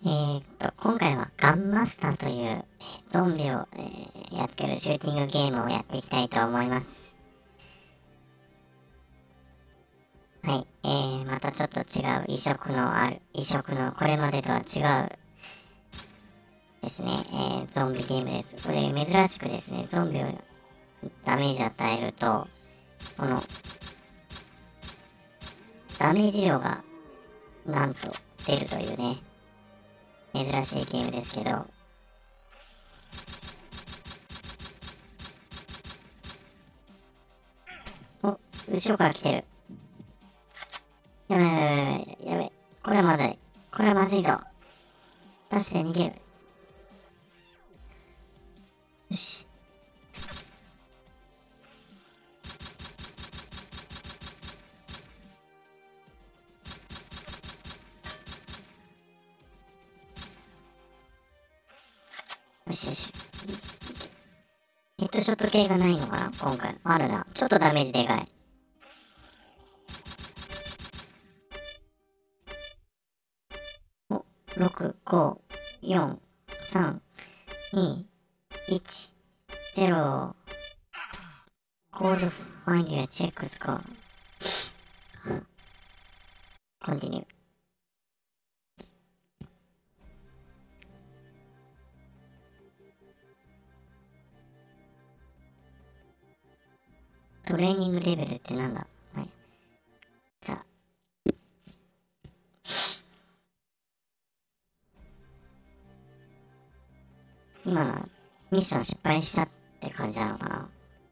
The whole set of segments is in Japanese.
今回はガンマスターという、ゾンビを、やっつけるシューティングゲームをやっていきたいと思います。はい、またちょっと違う異色のこれまでとは違うですね、ゾンビゲームです。これ珍しくですね、ゾンビをダメージ与えると、このダメージ量がなんと出るというね、珍しいゲームですけど、お、後ろから来てる。やべやべやべやべ。これはまずい。これはまずいぞ。ダッシュで逃げる。よし。よしよし。ヘッドショット系がないのかな今回。あるな。ちょっとダメージでかい。お、6、5、4、3、2、1、0。コードファインディアチェックスコア。コンティニュー。トレーニングレベルってなんだ？はい。さあ。今のはミッション失敗したって感じなのかな？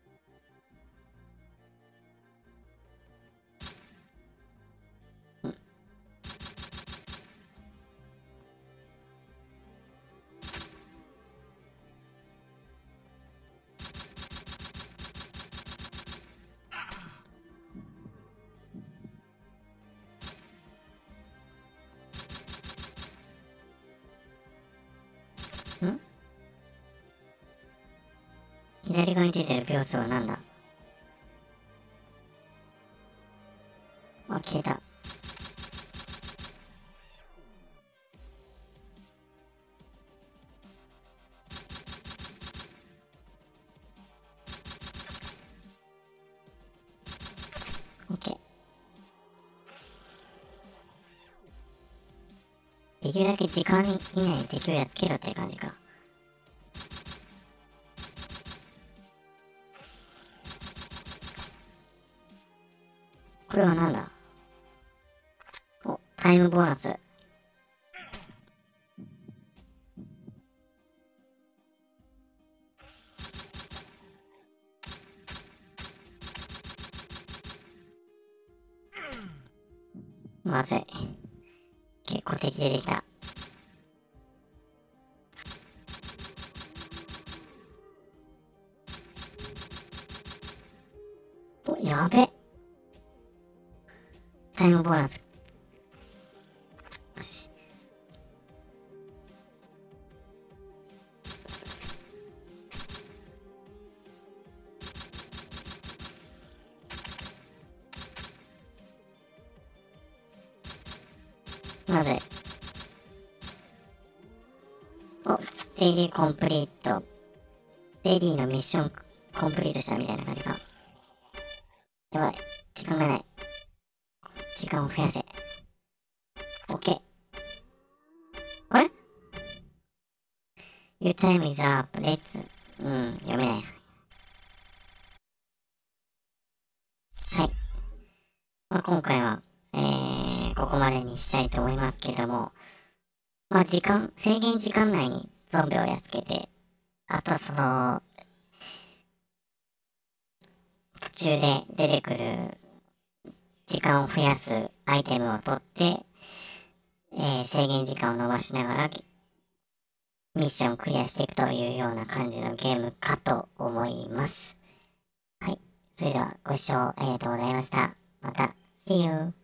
ん左側に出てる秒数はなんだ？あ、消えた。オッケー。できるだけ時間以内に敵をやっつけろって感じか。これはなんだ？お、タイムボーナス。まずい。結構敵出てきた。お、やべ。タイムボーナス。よし。まずい。お、ステディコンプリート。デディのミッションコンプリートしたみたいな感じか。やばい。時間がない。時間を増やせ。オッケー。あれ？ Your time is up. Let's. 読めない。はい。まあ、今回は、ここまでにしたいと思いますけども、まあ、制限時間内にゾンビをやっつけて、あと途中で出てくる時間を増やすアイテムを取って、制限時間を伸ばしながらミッションをクリアしていくというような感じのゲームかと思います。はい。それではご視聴ありがとうございました。また、See you!